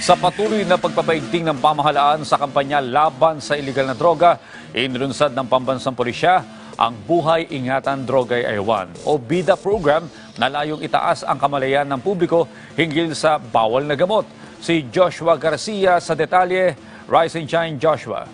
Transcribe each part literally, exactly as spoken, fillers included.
Sa patuloy na pagpapaigting ng pamahalaan sa kampanya laban sa iligal na droga, inilunsad ng Pambansang Pulisya ang Buhay Ingatan Drogay Ayawan o BIDA program na layong itaas ang kamalayan ng publiko hinggil sa bawal na gamot. Si Joshua Garcia sa detalye. Rise and shine, Joshua.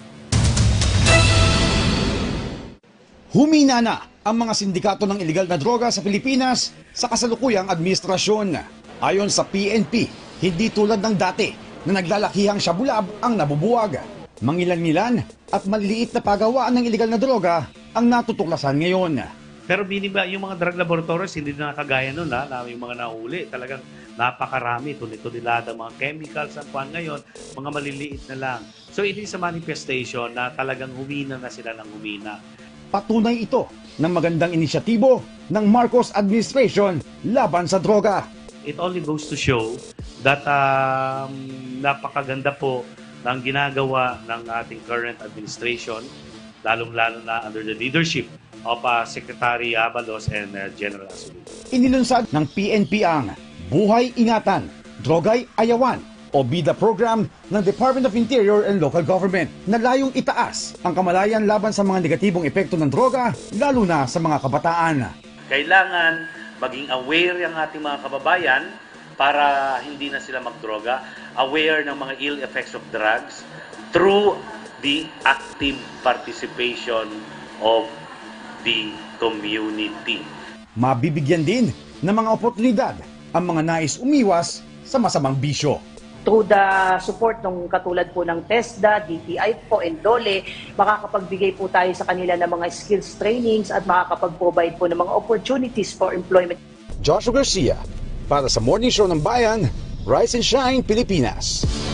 Humina na ang mga sindikato ng iligal na droga sa Pilipinas sa kasalukuyang administrasyon. Ayon sa P N P, hindi tulad ng dati na naglalakihang syabulab ang nabubuwag. Mangilan-ngilan at maliliit na pagawaan ng iligal na droga ang natutuklasan ngayon. Pero biniba yung mga drug laboratories, hindi na kagaya nun, ha, na yung mga nahuli. Talagang napakarami, tunit-tunilada, mga chemicals, ang kuhan ngayon, mga maliliit na lang. So it is a manifestation na talagang humina na sila ng humina. Patunay ito ng magandang inisyatibo ng Marcos administration laban sa droga. It only goes to show that um, napakaganda po ng ginagawa ng ating current administration, lalong-lalo na under the leadership of uh, Secretary Abalos and uh, General Asulido. Inilunsad ng P N P ang Buhay Ingatan, Drogay Ayawan o BIDA program ng Department of Interior and Local Government na layong itaas ang kamalayan laban sa mga negatibong epekto ng droga, lalo na sa mga kabataan. Kailangan maging aware ang ating mga kababayan para hindi na sila magdroga, aware ng mga ill effects of drugs through the active participation of the community. Mabibigyan din ng mga oportunidad ang mga nais umiwas sa masamang bisyo. Through the support ng katulad po ng TESDA, D T I po, and DOLE, makakapagbigay po tayo sa kanila ng mga skills trainings at makakapag-provide po ng mga opportunities for employment. Joshua Garcia, para sa Morning Show ng Bayan, Rise and Shine, Pilipinas.